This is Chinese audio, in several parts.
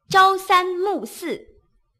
朝三暮四。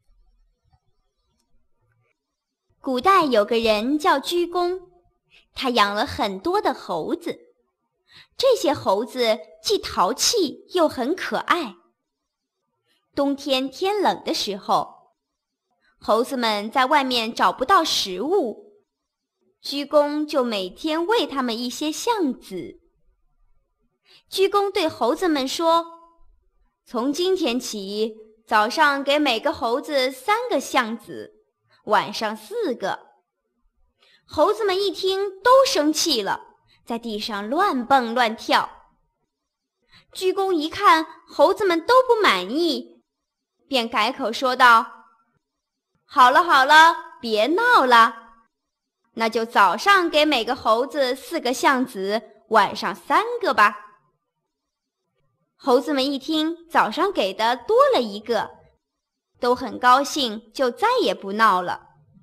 古代有个人叫鞠躬，他养了很多的猴子。这些猴子既淘气又很可爱。冬天天冷的时候，猴子们在外面找不到食物，鞠躬就每天喂它们一些橡子。鞠躬对猴子们说：“从今天起，早上给每个猴子3个橡子，晚上4个。”猴子们一听都生气了，在地上乱蹦乱跳。鞠躬一看猴子们都不满意，便改口说道：“好了好了，别闹了，那就早上给每个猴子4个橡子，晚上3个吧。”猴子们一听早上给的多了1个，都很高兴，就再也不闹了。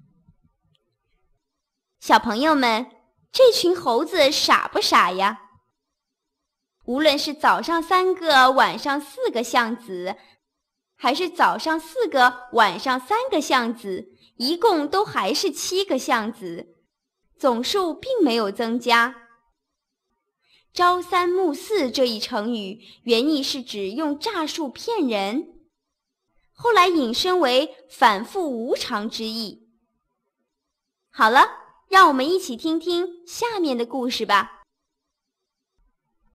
小朋友们，这群猴子傻不傻呀？无论是早上3个，晚上4个橡子，还是早上4个，晚上3个橡子，一共都还是7个橡子，总数并没有增加。朝三暮四这一成语原意是指用诈术骗人，后来引申为反复无常之意。好了，让我们一起听听下面的故事吧。